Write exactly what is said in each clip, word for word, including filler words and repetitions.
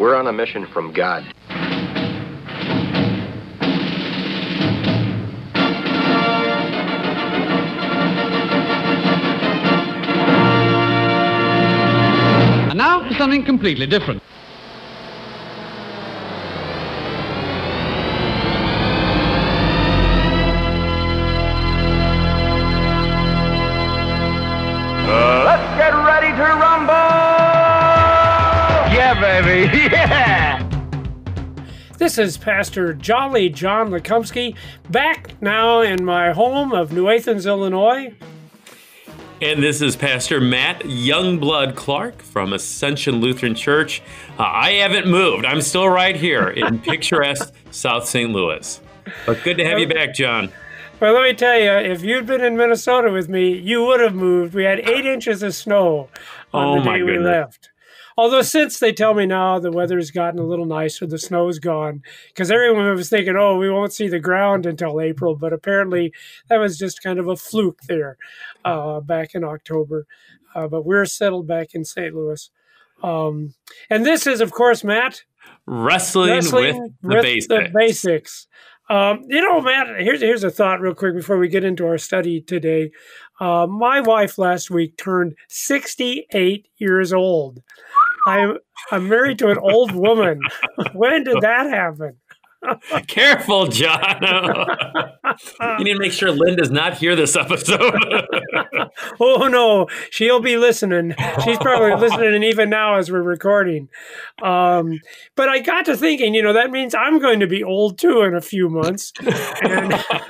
We're on a mission from God. And now for something completely different. Uh, let's get ready to rumble! Yeah, baby, yeah! This is Pastor Jolly John Lekumsky, back now in my home of New Athens, Illinois. And this is Pastor Matt Youngblood Clark from Ascension Lutheran Church. Uh, I haven't moved. I'm still right here in picturesque South Saint Louis. But good to have you back, John. Well, let me tell you, if you'd been in Minnesota with me, you would have moved. We had eight inches of snow on Oh, the my day we goodness. left. Although since they tell me now the weather's gotten a little nicer, the snow's gone. Because everyone was thinking, oh, we won't see the ground until April. But apparently that was just kind of a fluke there uh, back in October. Uh, but we're settled back in Saint Louis. Um, and this is, of course, Matt. Wrestling, Wrestling with the basics. The basics. Um, you know, Matt, here's, here's a thought real quick before we get into our study today. Uh, my wife last week turned sixty-eight years old. I'm, I'm married to an old woman. When did that happen? Careful, John. You need to make sure Lynn does not hear this episode. Oh, no, she'll be listening. She's probably listening even now as we're recording. Um, but I got to thinking, you know, that means I'm going to be old, too, in a few months. And,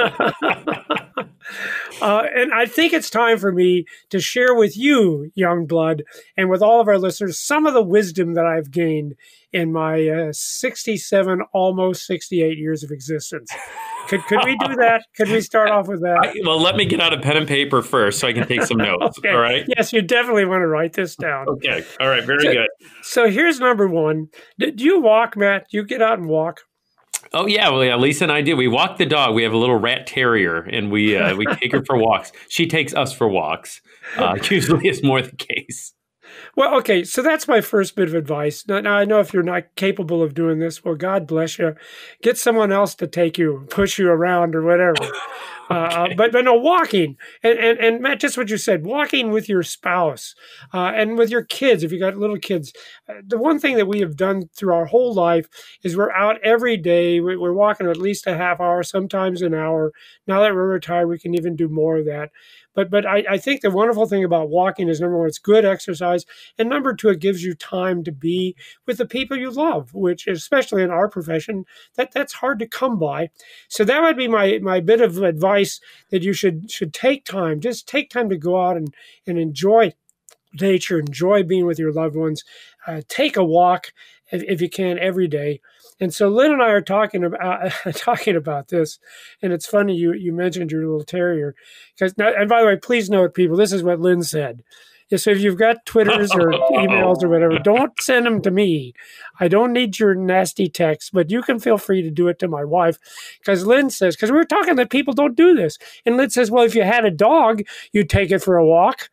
uh, and I think it's time for me to share with you, young blood, and with all of our listeners, some of the wisdom that I've gained in my uh, sixty-seven, almost sixty-eight years of existence. Could could we do that? Could we start off with that? I, well, let me get out a pen and paper first so I can take some notes. Okay. All right? Yes, you definitely want to write this down. Okay. All right. Very so, good. So here's number one. Do, do you walk, Matt? Do you get out and walk? Oh, yeah. Well, yeah, Lisa and I do. We walk the dog. We have a little rat terrier, and we uh, we take her for walks. She takes us for walks. Uh, usually it's more the case. Well, okay, so that's my first bit of advice. Now, now, I know if you're not capable of doing this, well, God bless you. Get someone else to take you, push you around or whatever. uh, Okay. but, but no, walking. And, and, and Matt, just what you said, walking with your spouse uh, and with your kids, if you got little kids. Uh, the one thing that we have done through our whole life is we're out every day. We- We're walking at least a half hour, sometimes an hour. Now that we're retired, we can even do more of that. But but I, I think the wonderful thing about walking is, number one, it's good exercise. And number two, it gives you time to be with the people you love, which especially in our profession, that, that's hard to come by. So that would be my, my bit of advice, that you should should take time. Just take time to go out and, and enjoy nature, enjoy being with your loved ones. Uh, take a walk if, if you can every day. And so Lynn and I are talking about talking about this, and it's funny you you mentioned your little terrier, because and by the way, please note, people, this is what Lynn said. Yeah, so if you've got Twitters or emails or whatever, don't send them to me. I don't need your nasty texts, but you can feel free to do it to my wife, because Lynn says, because we were talking that people don't do this, and Lynn says, well, if you had a dog, you'd take it for a walk.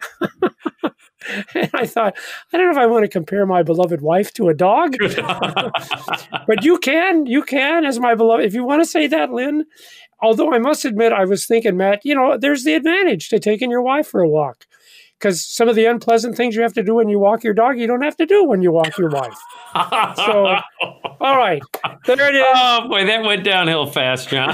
And I thought, I don't know if I want to compare my beloved wife to a dog, but you can, you can, as my beloved, if you want to say that, Lynn. Although I must admit, I was thinking, Matt, you know, there's the advantage to taking your wife for a walk, because some of the unpleasant things you have to do when you walk your dog, you don't have to do when you walk your wife. So, all right, there it is. Oh, boy, that went downhill fast, John.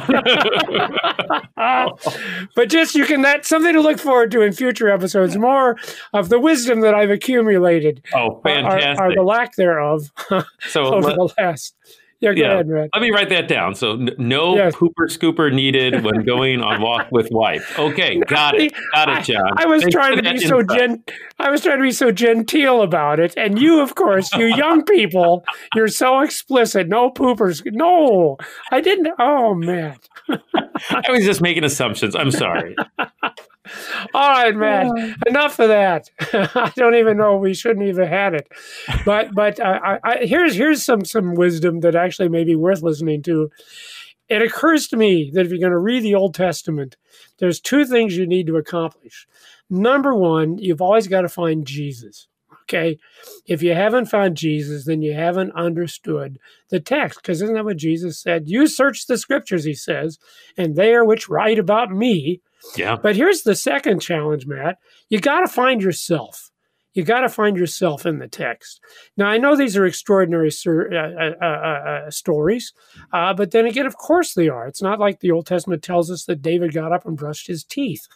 But just, you can, that's something to look forward to in future episodes, more of the wisdom that I've accumulated. Oh, Or, fantastic. or the lack thereof So over let, the last. Yeah, go yeah, ahead, Matt. let me write that down. So n- no Yes. pooper scooper needed when going on walk with wife. Okay, got it. Got it, John. I, I was Thanks trying for to be that so insight. gen. I was trying to be so genteel about it, and you, of course, you young people, you're so explicit. No poopers. No, I didn't. Oh, man. I was just making assumptions. I'm sorry. All right, Matt. Enough of that. I don't even know. We shouldn't even had it. But but uh, I, I, here's here's some some wisdom that actually may be worth listening to. It occurs to me that if you're going to read the Old Testament, there's two things you need to accomplish. Number one, you've always got to find Jesus. Okay. If you haven't found Jesus, then you haven't understood the text. Because isn't that what Jesus said? You search the scriptures, he says, and they are which write about me. Yeah. But here's the second challenge, Matt. You got to find yourself. You got to find yourself in the text. Now, I know these are extraordinary sur- uh, uh, uh, uh, stories, uh, but then again, of course they are. It's not like the Old Testament tells us that David got up and brushed his teeth.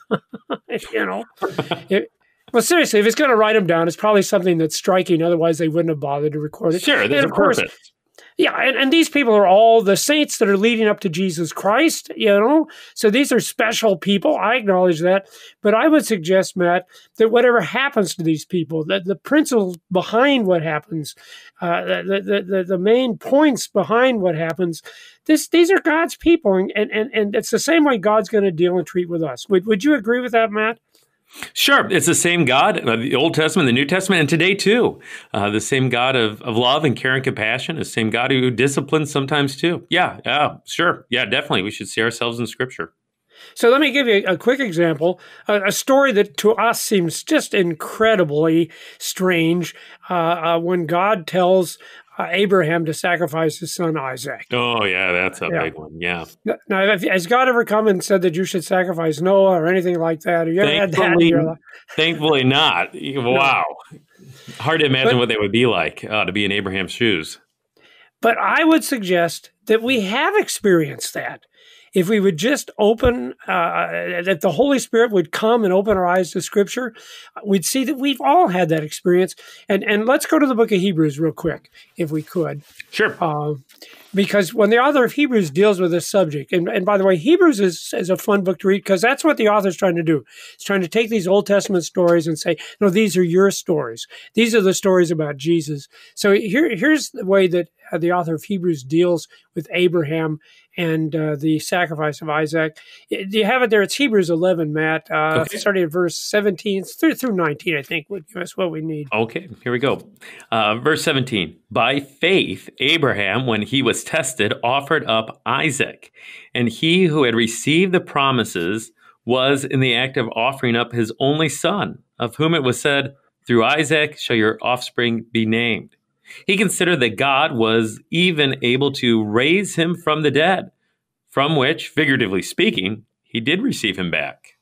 you know, it, well, seriously, if it's going to write them down, it's probably something that's striking. Otherwise, they wouldn't have bothered to record it. Sure, there's and a of course, purpose. Yeah, and, and these people are all the saints that are leading up to Jesus Christ, you know? So these are special people. I acknowledge that. But I would suggest, Matt, that whatever happens to these people, that the principles behind what happens, uh, the, the, the, the main points behind what happens, this these are God's people. And, and, and it's the same way God's going to deal and treat with us. Would, would you agree with that, Matt? Sure. It's the same God, uh, the Old Testament, the New Testament, and today too. Uh, the same God of, of love and care and compassion, the same God who disciplines sometimes too. Yeah, yeah, sure. Yeah, definitely. We should see ourselves in Scripture. So let me give you a, a quick example, a, a story that to us seems just incredibly strange uh, uh, when God tells uh, Abraham to sacrifice his son Isaac. Oh, yeah, that's a Yeah. big one. Yeah. Now, have, has God ever come and said that you should sacrifice Noah or anything like that? Have you ever had that in Thankfully, your life? thankfully not. Wow. Hard to imagine But- what they would be like uh, to be in Abraham's shoes. But I would suggest that we have experienced that. If we would just open, uh, that the Holy Spirit would come and open our eyes to Scripture, we'd see that we've all had that experience. And and let's go to the book of Hebrews real quick, if we could. Sure. Uh, because when the author of Hebrews deals with this subject, and, and by the way, Hebrews is, is a fun book to read because that's what the author's trying to do. He's trying to take these Old Testament stories and say, no, these are your stories. These are the stories about Jesus. So here, here's the way that uh, the author of Hebrews deals with Abraham and uh, the sacrifice of Isaac. Do you have it there? It's Hebrews eleven, Matt, uh, Okay. starting at verse seventeen through, through nineteen, I think, would give us what we need. Okay, here we go. Uh, verse seventeen. By faith, Abraham, when he was tested, offered up Isaac. And he who had received the promises was in the act of offering up his only son, of whom it was said, through Isaac shall your offspring be named. He considered that God was even able to raise him from the dead, from which, figuratively speaking, he did receive him back.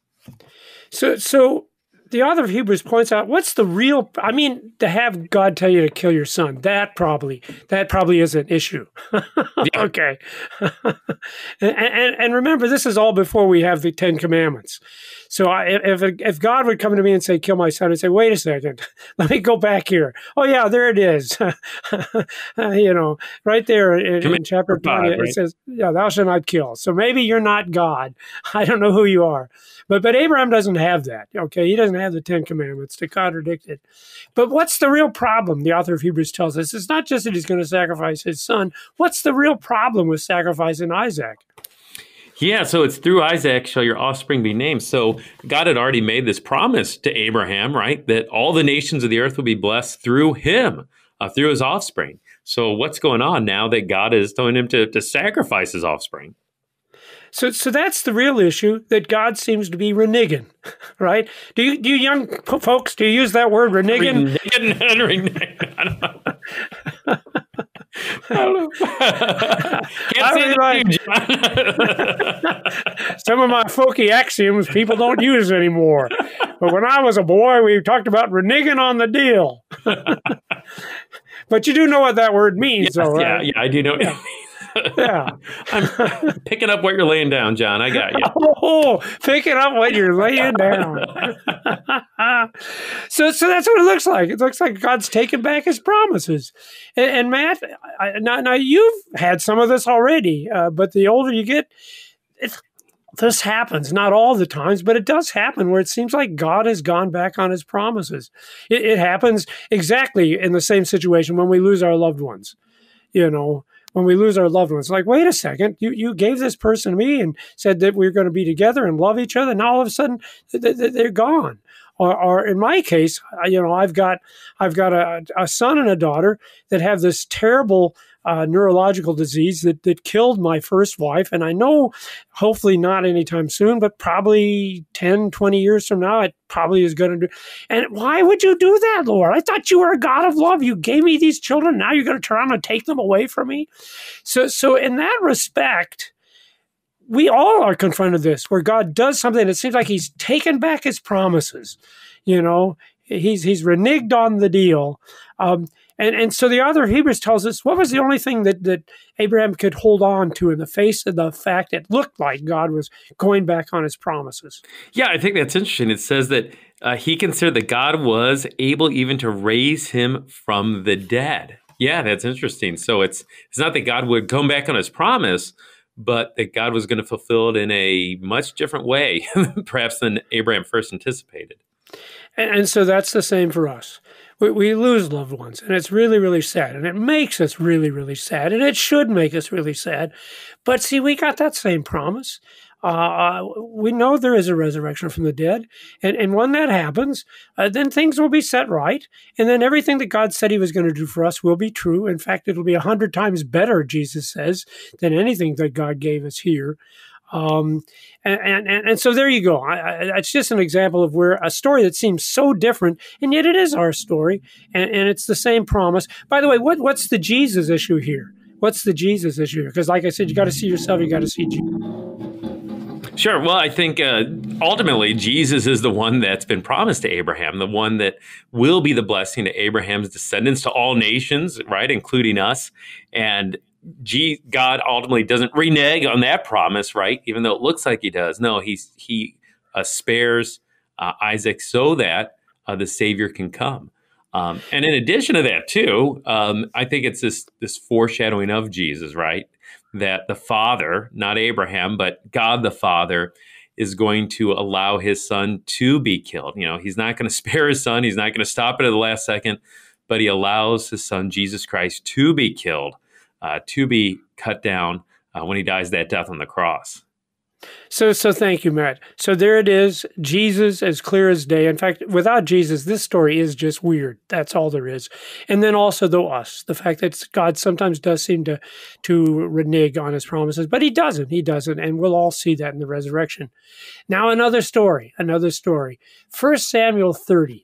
So, so the author of Hebrews points out, what's the real, I mean, to have God tell you to kill your son, that probably, that probably is an issue. Okay. and, and, and remember, this is all before we have the Ten Commandments. So I, if if God would come to me and say, kill my son, I'd say, wait a second, let me go back here. Oh, yeah, there it is. you know, right there in, in chapter twenty, five, right? It says, yeah, thou shalt not kill. So maybe you're not God. I don't know who you are. But but Abraham doesn't have that. Okay, he doesn't have the Ten Commandments to contradict it. But what's the real problem? The author of Hebrews tells us it's not just that he's going to sacrifice his son. What's the real problem with sacrificing Isaac? Yeah, so it's through Isaac shall your offspring be named. So God had already made this promise to Abraham, right? That all the nations of the earth will be blessed through him, uh, through his offspring. So what's going on now that God is telling him to, to sacrifice his offspring? So, so that's the real issue, that God seems to be reneging, right? Do you, do you young p- folks, do you use that word, reneging? Reneging. I don't know. I don't know. Can't I say mean, that like- to you, John. Some of my folky axioms people don't use anymore. But when I was a boy, we talked about reneging on the deal. But you do know what that word means, Yes, though, yeah, right? yeah, I do know. Yeah. Yeah. I'm picking up what you're laying down, John. I got you. Oh, picking up what you're laying down. so, so that's what it looks like. It looks like God's taking back His promises. And, and Matt, I, now, now you've had some of this already, uh, but the older you get, it's, this happens. Not all the times, but it does happen where it seems like God has gone back on His promises. It, it happens exactly in the same situation when we lose our loved ones. You know. When we lose our loved ones, like, wait a second, you, you gave this person to me and said that we were going to be together and love each other. And all of a sudden th- th- they're gone. or, or in my case, you know, I've got I've got a, a son and a daughter that have this terrible uh, neurological disease that that killed my first wife, and I know, hopefully not anytime soon, but probably ten, twenty years from now, it probably is going to do. And why would you do that, Lord? I thought you were a God of love. You gave me these children. Now you're going to turn around and take them away from me. So, so in that respect, we all are confronted with this, where God does something that seems like he's taken back his promises. You know, he's he's reneged on the deal. Um, and, and so the author of Hebrews tells us, what was the only thing that, that Abraham could hold on to in the face of the fact it looked like God was going back on his promises? Yeah, I think that's interesting. It says that uh, he considered that God was able even to raise him from the dead. Yeah, that's interesting. So it's it's not that God would come back on his promise, but that God was going to fulfill it in a much different way, perhaps than Abraham first anticipated. And, and so that's the same for us. We, we lose loved ones, and it's really, really sad. And it makes us really, really sad, and it should make us really sad. But see, we got that same promise. Uh, we know there is a resurrection from the dead. And, and when that happens, uh, then things will be set right. And then everything that God said he was going to do for us will be true. In fact, it'll be a hundred times better, Jesus says, than anything that God gave us here. Um, and, and, and so there you go. I, I, it's just an example of where a story that seems so different, and yet it is our story, and, and it's the same promise. By the way, what, what's the Jesus issue here? What's the Jesus issue here? Because like I said, you got to see yourself, you got to see Jesus. Sure. Well, I think uh, ultimately Jesus is the one that's been promised to Abraham, the one that will be the blessing to Abraham's descendants, to all nations, right, including us. And G- God ultimately doesn't renege on that promise, right, even though it looks like he does. No, he's, he uh, spares uh, Isaac so that uh, the Savior can come. Um, and in addition to that, too, um, I think it's this this foreshadowing of Jesus, right? That the Father, not Abraham, but God the Father, is going to allow his son to be killed. You know, he's not going to spare his son. He's not going to stop it at the last second, but he allows his son, Jesus Christ, to be killed, uh, to be cut down uh, when he dies that death on the cross. So, so thank you, Matt. So there it is, Jesus as clear as day. In fact, without Jesus, this story is just weird. That's all there is. And then also the us, the fact that God sometimes does seem to, to renege on his promises, but he doesn't, he doesn't. And we'll all see that in the resurrection. Now, another story, another story. First Samuel thirty.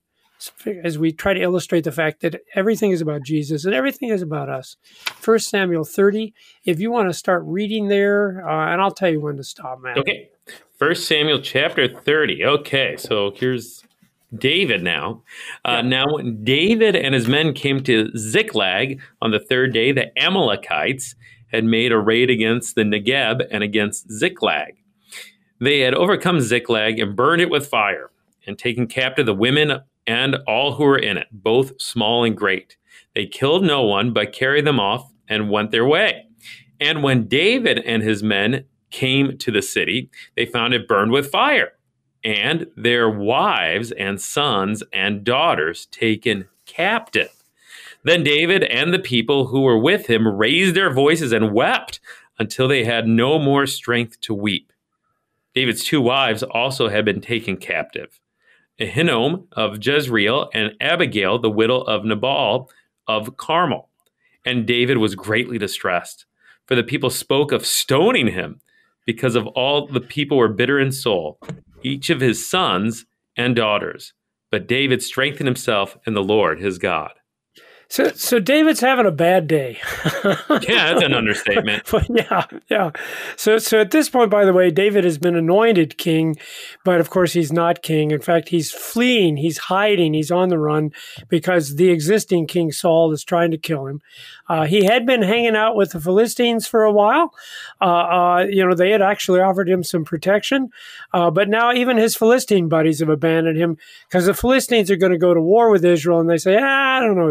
As we try to illustrate the fact that everything is about Jesus and everything is about us. First Samuel thirty. If you want to start reading there, uh, and I'll tell you when to stop, Matt. Okay. First Samuel chapter thirty. Okay, so here's David now. Uh, yeah. Now, when David and his men came to Ziklag on the third day, the Amalekites had made a raid against the Negeb and against Ziklag. They had overcome Ziklag and burned it with fire, and taken captive the women and all who were in it, both small and great. They killed no one, but carried them off and went their way. And when David and his men came to the city, they found it burned with fire, and their wives and sons and daughters taken captive. Then David and the people who were with him raised their voices and wept until they had no more strength to weep. David's two wives also had been taken captive, Ahinoam of Jezreel and Abigail, the widow of Nabal of Carmel. And David was greatly distressed, for the people spoke of stoning him, because of all the people were bitter in soul, each of his sons and daughters. But David strengthened himself in the Lord his God. So, so David's having a bad day. Yeah, that's an understatement. But yeah, yeah. So, so at this point, by the way, David has been anointed king, but of course he's not king. In fact, he's fleeing, he's hiding, he's on the run because the existing King Saul is trying to kill him. Uh, he had been hanging out with the Philistines for a while. Uh, uh, you know, they had actually offered him some protection, uh, but now even his Philistine buddies have abandoned him because the Philistines are going to go to war with Israel, and they say, ah, I don't know, David.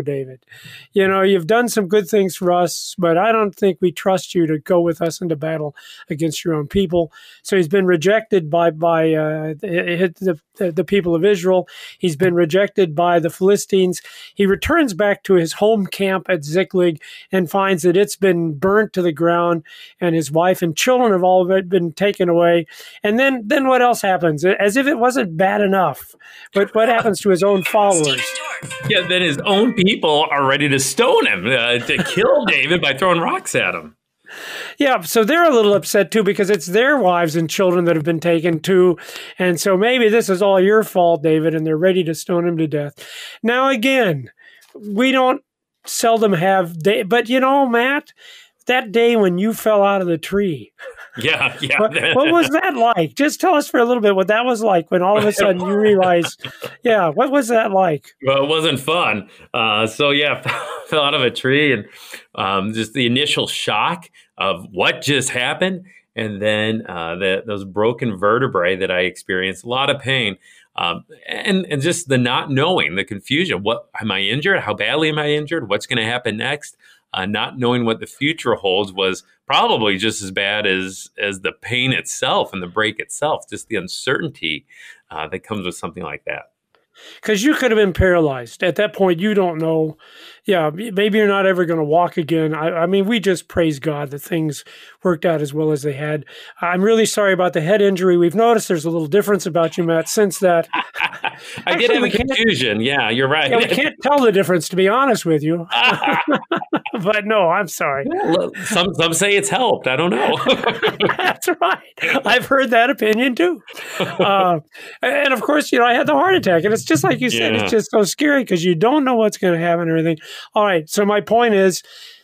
you know, you've done some good things for us, but I don't think we trust you to go with us into battle against your own people. So he's been rejected by by uh, the, the, the people of Israel. He's been rejected by the Philistines. He returns back to his home camp at Ziklag and finds that it's been burnt to the ground, and his wife and children have all been taken away. And then, then what else happens? As if it wasn't bad enough. But what happens to his own followers? Yeah, then his own people are ready to stone him, uh, to kill David by throwing rocks at him. Yeah, so they're a little upset too because it's their wives and children that have been taken too. And so maybe this is all your fault, David, and they're ready to stone him to death. Now, again, we don't seldom have, day, but you know, Matt, that day when you fell out of the tree. Yeah, yeah. What, what was that like? Just tell us for a little bit what that was like when all of a sudden you realize, yeah, what was that like? Well, it wasn't fun. Uh, so, yeah, fell out of a tree and um, just the initial shock of what just happened. And then uh, the, those broken vertebrae that I experienced, a lot of pain. Um, and, and just the not knowing, the confusion. What am I injured? How badly am I injured? What's going to happen next? Uh, not knowing what the future holds was probably just as bad as as the pain itself and the break itself, just the uncertainty uh, that comes with something like that. Because you could have been paralyzed. At that point, you don't know. Yeah, maybe you're not ever going to walk again. I, I mean, we just praise God that things worked out as well as they had. I'm really sorry about the head injury. We've noticed there's a little difference about you, Matt, since that. I Actually, did have a confusion. Yeah, you're right. Yeah, we can't tell the difference, to be honest with you. But no, I'm sorry. Some some say it's helped. I don't know. That's right. I've heard that opinion too. Uh, and of course, you know, I had the heart attack, and it's just like you said, Yeah. it's just so scary because you don't know what's going to happen and everything. All right. So my point is,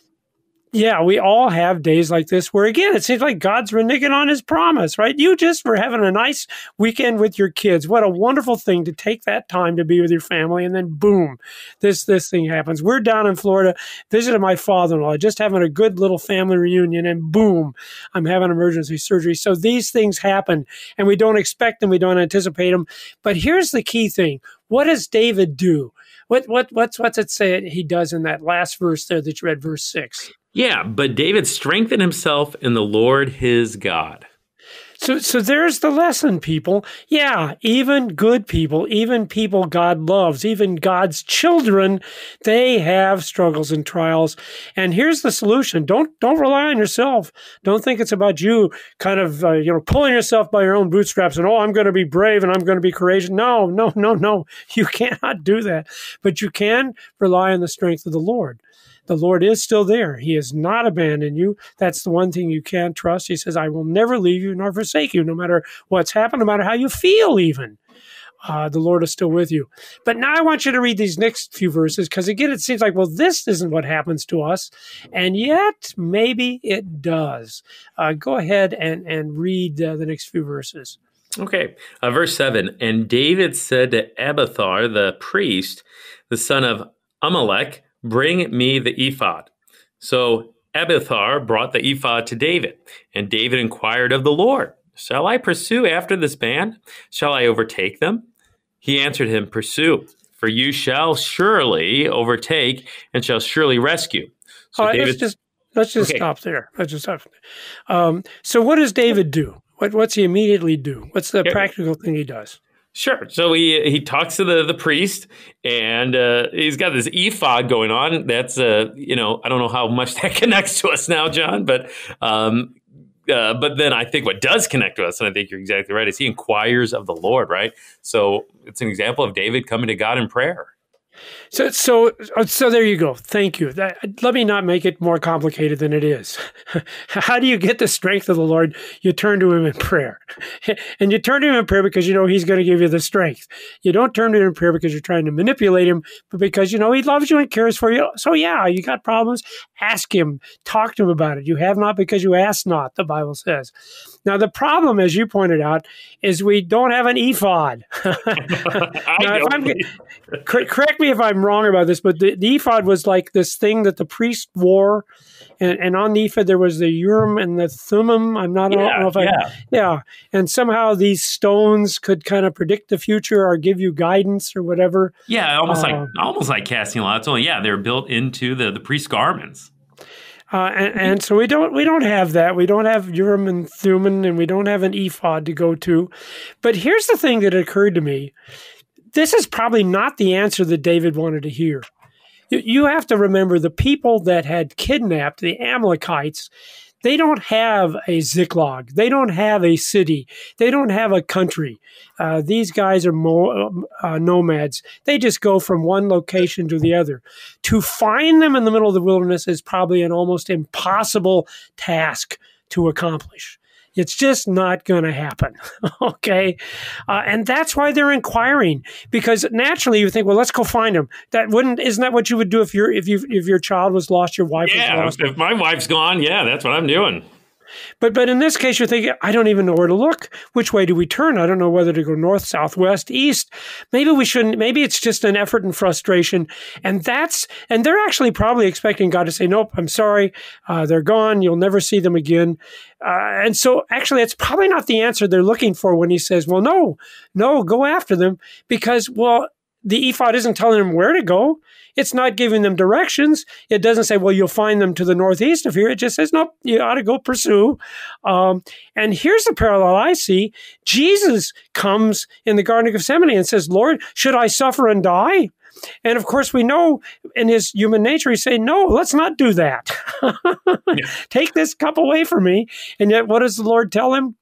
yeah, we all have days like this where, again, it seems like God's reneging on his promise, right? You just were having a nice weekend with your kids. What a wonderful thing to take that time to be with your family. And then boom, this, this thing happens. We're down in Florida, visiting my father-in-law, just having a good little family reunion, and boom, I'm having emergency surgery. So these things happen and we don't expect them. We don't anticipate them. But here's the key thing. What does David do? What, what, what's, what's it say he does in that last verse there that you read, verse six? Yeah, but David strengthened himself in the Lord his God. So, so there's the lesson, people. Yeah, even good people, even people God loves, even God's children, they have struggles and trials. And here's the solution: don't don't rely on yourself. Don't think it's about you, kind of uh, you know pulling yourself by your own bootstraps and oh, I'm going to be brave and I'm going to be courageous. No, no, no, no. You cannot do that. But you can rely on the strength of the Lord. The Lord is still there. He has not abandoned you. That's the one thing you can trust. He says, I will never leave you nor forsake you, no matter what's happened, no matter how you feel even. Uh, the Lord is still with you. But now I want you to read these next few verses because, again, it seems like, well, this isn't what happens to us. And yet, maybe it does. Uh, go ahead and, and read uh, the next few verses. Okay, uh, verse seven. And David said to Abiathar, the priest, the son of Amalek, bring me the ephod. So Abiathar brought the ephod to David, and David inquired of the Lord, shall I pursue after this band? Shall I overtake them? He answered him, pursue, for you shall surely overtake and shall surely rescue. So All right, David, let's just, let's just Okay. stop there. Let's just stop. Um, so what does David do? What, what's he immediately do? What's the Yeah. practical thing he does? Sure. So he he talks to the, the priest, and uh, he's got this ephod going on. That's uh, you know, I don't know how much that connects to us now, John, but um, uh, but then I think what does connect to us, and I think you're exactly right, is he inquires of the Lord, right? So it's an example of David coming to God in prayer. So, so, so there you go. Thank you. That, let me not make it more complicated than it is. How do you get the strength of the Lord? You turn to him in prayer. And you turn to him in prayer because you know he's going to give you the strength. You don't turn to him in prayer because you're trying to manipulate him, but because you know he loves you and cares for you. So yeah, you got problems, ask him, talk to him about it. You have not because you ask not, the Bible says. Now, the problem, as you pointed out, is we don't have an ephod. now, if I'm, cor- correct me if I'm wrong about this, but the, the ephod was like this thing that the priest wore, and, and on the ephod there was the Urim and the Thummim. I'm not, Yeah, I don't know if I, yeah. yeah, and somehow these stones could kind of predict the future or give you guidance or whatever. Yeah, almost Uh, like almost like casting lots. Only, yeah, they're built into the the priest's garments. Uh, and, and so we don't we don't have that. We don't have Urim and Thummim, and we don't have an ephod to go to. But here's the thing that occurred to me. This is probably not the answer that David wanted to hear. You, you have to remember the people that had kidnapped the Amalekites. They don't have a Ziklag. They don't have a city. They don't have a country. Uh, these guys are mo- uh, nomads. They just go from one location to the other. To find them in the middle of the wilderness is probably an almost impossible task to accomplish. It's just not going to happen, okay? Uh, and that's why they're inquiring, because naturally you think, well, let's go find them. That wouldn't isn't that what you would do if your if you if your child was lost, your wife Yeah, was lost? if my wife's gone, yeah, that's what I'm doing. But but in this case, you're thinking, I don't even know where to look. Which way do we turn? I don't know whether to go north, south, west, east. Maybe we shouldn't. Maybe it's just an effort and frustration. And that's and they're actually probably expecting God to say, nope, I'm sorry. Uh, they're gone. You'll never see them again. Uh, and so actually, it's probably not the answer they're looking for when he says, well, no, no, go after them. Because, well, the ephod isn't telling them where to go. It's not giving them directions. It doesn't say, well, you'll find them to the northeast of here. It just says, nope, you ought to go pursue. Um, and here's the parallel I see. Jesus comes in the Garden of Gethsemane and says, Lord, should I suffer and die? And of course, we know in his human nature, he's saying, no, let's not do that. Yeah. Take this cup away from me. And yet, what does the Lord tell him?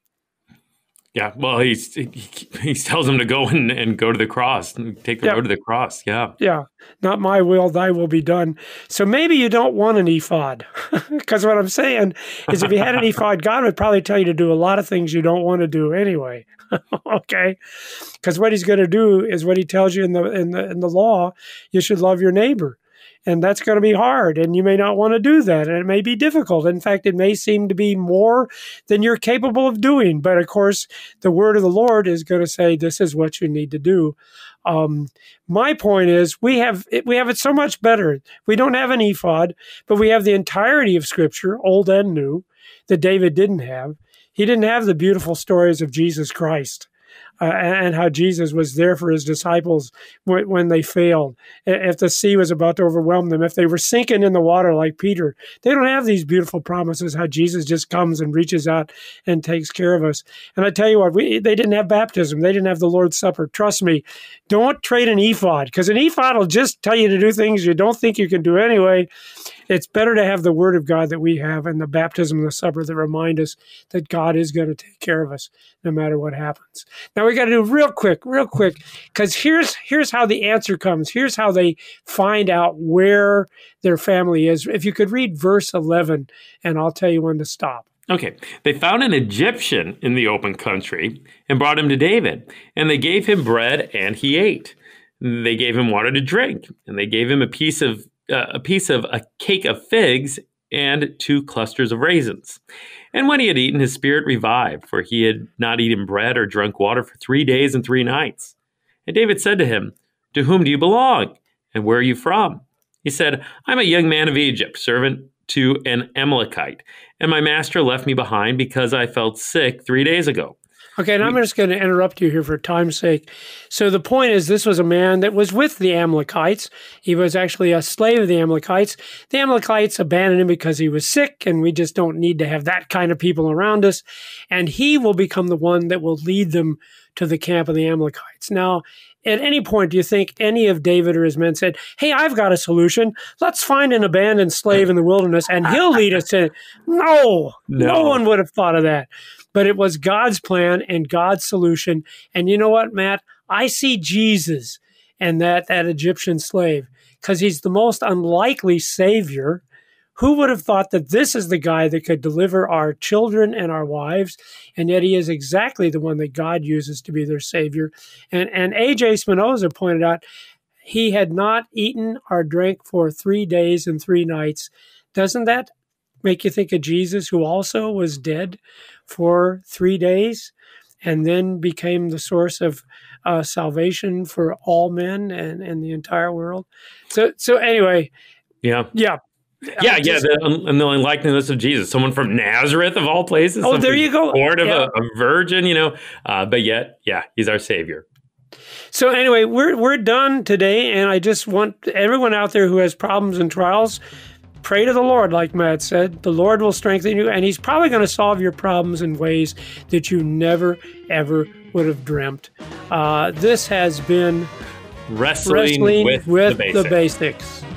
Yeah, well, he's, he he tells him to go and, and go to the cross, and take the Yeah. road to the cross. Yeah. Yeah, not my will, thy will be done. So maybe you don't want an ephod. Because what I'm saying is if you had an ephod, God would probably tell you to do a lot of things you don't want to do anyway. Okay? Because what he's going to do is what he tells you in the in the in the law, you should love your neighbor. And that's going to be hard, and you may not want to do that, and it may be difficult. In fact, it may seem to be more than you're capable of doing. But of course, the word of the Lord is going to say, this is what you need to do. Um, my point is, we have it, we have it so much better. We don't have an ephod, but we have the entirety of Scripture, Old and New, that David didn't have. He didn't have the beautiful stories of Jesus Christ. Uh, and how Jesus was there for his disciples when, when they failed. If the sea was about to overwhelm them, if they were sinking in the water like Peter, they don't have these beautiful promises how Jesus just comes and reaches out and takes care of us. And I tell you what, we, they didn't have baptism. They didn't have the Lord's Supper. Trust me, don't trade an ephod, because an ephod will just tell you to do things you don't think you can do anyway. It's better to have the Word of God that we have and the baptism and the supper that remind us that God is going to take care of us no matter what happens. Now we got to do real quick, real quick, because here's here's how the answer comes. Here's how they find out where their family is. If you could read verse eleven, and I'll tell you when to stop. Okay. They found an Egyptian in the open country and brought him to David, and they gave him bread and he ate. They gave him water to drink, and they gave him a piece of uh, a piece of a cake of figs and two clusters of raisins. And when he had eaten, his spirit revived, for he had not eaten bread or drunk water for three days and three nights. And David said to him, to whom do you belong? And where are you from? He said, I'm a young man of Egypt, servant to an Amalekite, and my master left me behind because I felt sick three days ago. Okay, and I'm just going to interrupt you here for time's sake. So the point is, this was a man that was with the Amalekites. He was actually a slave of the Amalekites. The Amalekites abandoned him because he was sick, and we just don't need to have that kind of people around us. And he will become the one that will lead them to the camp of the Amalekites. Now, at any point, do you think any of David or his men said, hey, I've got a solution. Let's find an abandoned slave in the wilderness, and he'll lead us to... No, no, no one would have thought of that. But it was God's plan and God's solution. And you know what, Matt? I see Jesus and that, that Egyptian slave, because he's the most unlikely savior. Who would have thought that this is the guy that could deliver our children and our wives? And yet he is exactly the one that God uses to be their savior. And, and A J Spinoza pointed out, he had not eaten or drank for three days and three nights. Doesn't that make you think of Jesus, who also was dead for three days and then became the source of uh, salvation for all men and, and the entire world. So, so anyway, Yeah. yeah. Yeah, I yeah, just- the unknowing likeness of Jesus, someone from Nazareth of all places. Oh, some there you go. Born of Yeah. a, a virgin, you know, uh, but yet, yeah, he's our Savior. So anyway, we're we're done today, and I just want everyone out there who has problems and trials, pray to the Lord, like Matt said. The Lord will strengthen you, and He's probably going to solve your problems in ways that you never, ever would have dreamt. Uh, this has been Wrestling, Wrestling with, with the the basics. basics.